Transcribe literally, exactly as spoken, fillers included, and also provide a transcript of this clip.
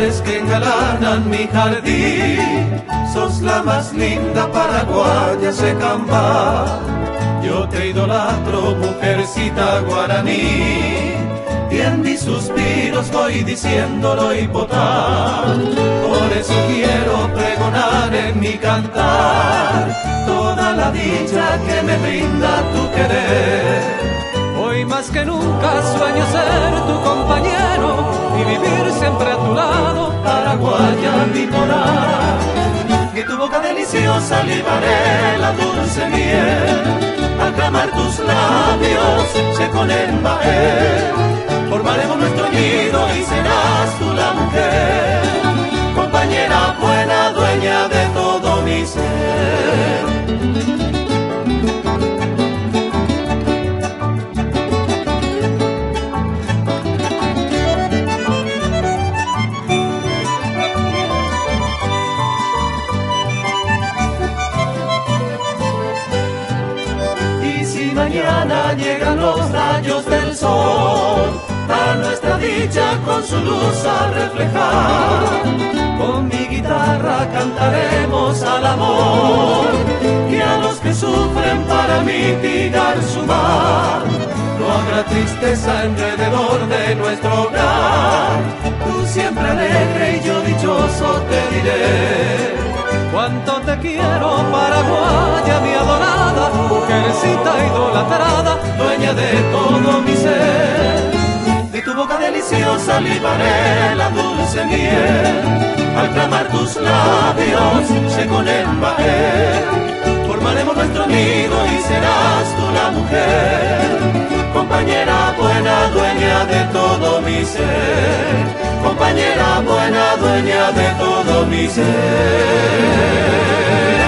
flores que engalanan mi jardín. Sos la más linda paraguaya secamba. Yo te idolatro, mujercita guaraní, y en mis suspiros voy diciéndolo y potar. Por eso quiero pregonar en mi cantar toda la dicha que me brinda tu querer. Hoy más que nunca sueño ser tu compañero y vivir siempre a tu lado, paraguaya mi morada. Que tu boca deliciosa libaré la dulce miel. Al clamar tus labios se con embaer. Formaremos nuestro nido y serás tú la mujer, compañera buena, dueña de todo mi ser. Mañana llegan los rayos del sol, a nuestra dicha con su luz a reflejar. Con mi guitarra cantaremos al amor y a los que sufren para mitigar su mal. No habrá tristeza alrededor de nuestro hogar. Tú siempre alegre y yo dichoso te diré cuánto te quiero, paraguaya mi adorada, mujercita idolatrada, dueña de todo mi ser. De tu boca deliciosa libaré la dulce miel. Al clamar tus labios se con embaer. Formaremos nuestro nido y serás tú la mujer, compañera buena, dueña de todo mi ser. Compañera buena, dueña de todo mi ser.